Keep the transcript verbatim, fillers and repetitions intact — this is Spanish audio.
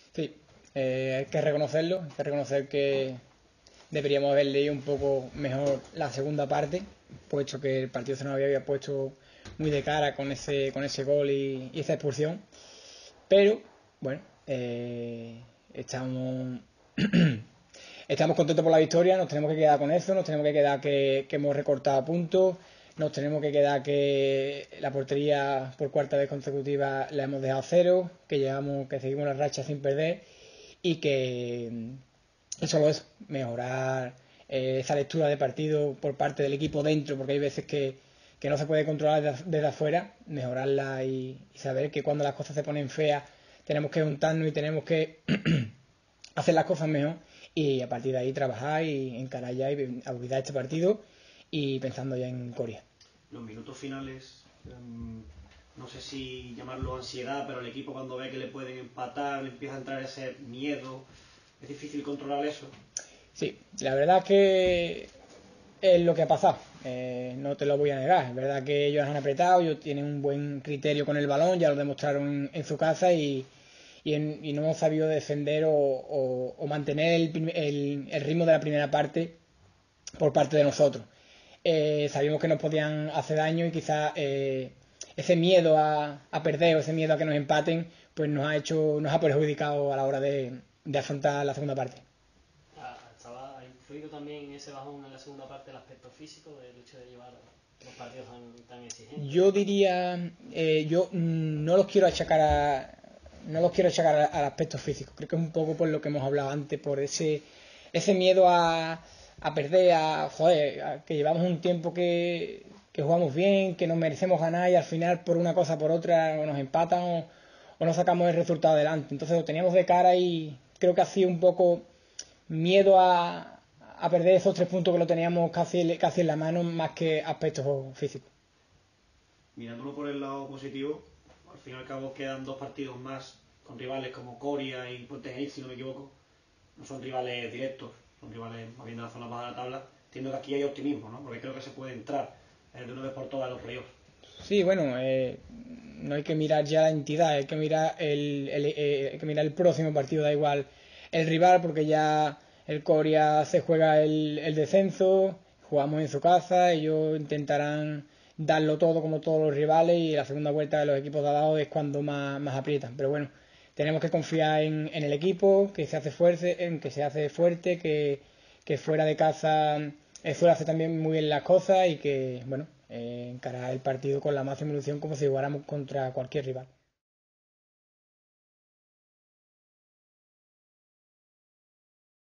Sí, eh, hay que reconocerlo, hay que reconocer que deberíamos haber leído un poco mejor la segunda parte, puesto que el partido se nos había puesto muy de cara con ese, con ese gol y, y esa expulsión. Pero, bueno, eh, estamos, estamos contentos por la victoria, nos tenemos que quedar con eso, nos tenemos que quedar que, que hemos recortado puntos, nos tenemos que quedar que la portería por cuarta vez consecutiva la hemos dejado cero, que llevamos, que seguimos la racha sin perder y que y solo eso, mejorar eh, esa lectura de partido por parte del equipo dentro, porque hay veces que, que no se puede controlar desde, desde afuera, mejorarla y, y saber que cuando las cosas se ponen feas tenemos que juntarnos y tenemos que hacer las cosas mejor y a partir de ahí trabajar y encarar ya y olvidar este partido y pensando ya en Corea. Los minutos finales, um, no sé si llamarlo ansiedad, pero el equipo cuando ve que le pueden empatar, le empieza a entrar ese miedo, es difícil controlar eso. Sí, la verdad es que es lo que ha pasado, eh, no te lo voy a negar, es verdad que ellos han apretado, ellos tienen un buen criterio con el balón, ya lo demostraron en, en su casa y, y, en, y, no hemos sabido defender o, o, o mantener el, el, el, ritmo de la primera parte por parte de nosotros. Eh, sabíamos que nos podían hacer daño y quizás eh, ese miedo a, a perder o ese miedo a que nos empaten pues nos ha hecho, nos ha perjudicado a la hora de, de afrontar la segunda parte. ¿Ha influido también en ese bajón en la segunda parte el aspecto físico del hecho de llevar los partidos tan, tan exigentes? Yo diría, eh, yo no los quiero achacar a, no los quiero achacar al aspecto físico. Creo que es un poco por lo que hemos hablado antes, por ese, ese miedo a, a perder, a joder, a que llevamos un tiempo que, que jugamos bien, que nos merecemos ganar y al final por una cosa por otra o nos empatan o, o no sacamos el resultado adelante. Entonces lo teníamos de cara y creo que ha sido un poco miedo a, a perder esos tres puntos que lo teníamos casi, casi en la mano más que aspectos físicos. Mirándolo por el lado positivo, al fin y al cabo quedan dos partidos más con rivales como Coria y Puente Genil, si no me equivoco. No son rivales directos, son rivales más bien de la zona baja de la tabla. Entiendo que aquí hay optimismo, ¿no? Porque creo que se puede entrar eh, de una vez por todas los playoffs. Sí, bueno, eh, no hay que mirar ya la entidad, hay que mirar el, el, eh, hay que mirar el próximo partido, da igual el rival, porque ya el Coria se juega el, el descenso, jugamos en su casa, ellos intentarán darlo todo como todos los rivales y la segunda vuelta de los equipos de abajo es cuando más, más aprietan. Pero bueno, tenemos que confiar en, en el equipo, que se hace fuerte, en que se hace fuerte, que, que fuera de casa eh, suele hacer también muy bien las cosas y que, bueno, eh, encarar el partido con la máxima ilusión como si jugáramos contra cualquier rival.